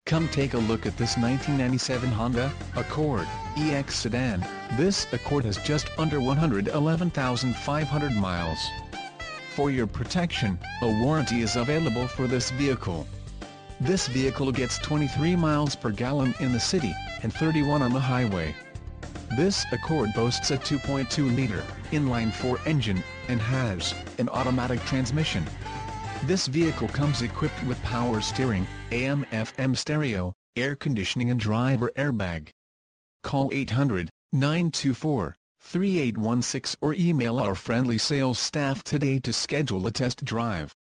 Come take a look at this 1997 Honda Accord EX sedan. This Accord has just under 111,500 miles. For your protection, a warranty is available for this vehicle. This vehicle gets 23 miles per gallon in the city, and 31 on the highway. This Accord boasts a 2.2-liter inline-4 engine, and has an automatic transmission. This vehicle comes equipped with power steering, AM/FM stereo, air conditioning and driver airbag. Call 800-924-3816 or email our friendly sales staff today to schedule a test drive.